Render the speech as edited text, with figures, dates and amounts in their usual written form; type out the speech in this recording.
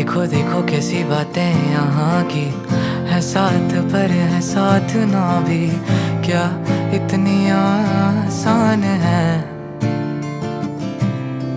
देखो देखो कैसी बातें यहाँ की है, साथ पर है साथ ना भी, क्या इतनी आसान